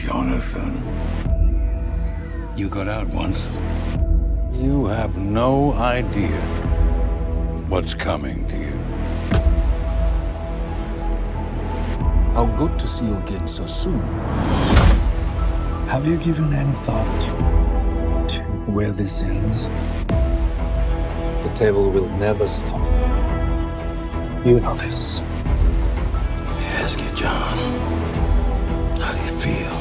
Jonathan. You got out once. You have no idea what's coming to you. How good to see you again so soon. Have you given any thought to where this ends? The table will never stop. You know this. Ask you, John. How do you feel?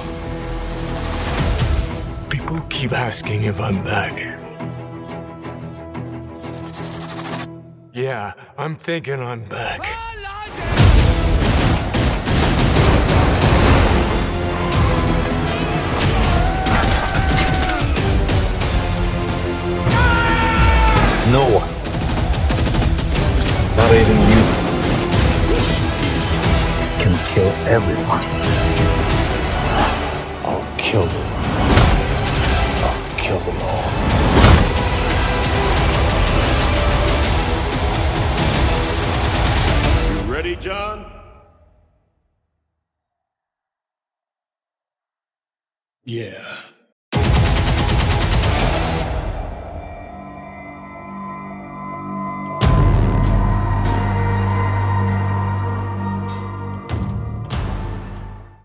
People keep asking if I'm back. Yeah, I'm thinking I'm back. No one, not even you, can kill everyone. I'll kill them. I'll kill them all. You ready, John? Yeah.